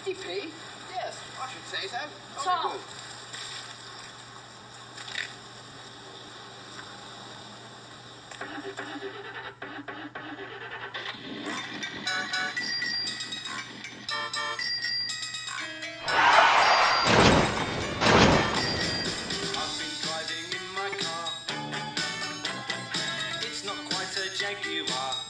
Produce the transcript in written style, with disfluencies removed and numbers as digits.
50p? Yes, I should say so. Tom. Good. I've been driving in my car. It's not quite a Jaguar.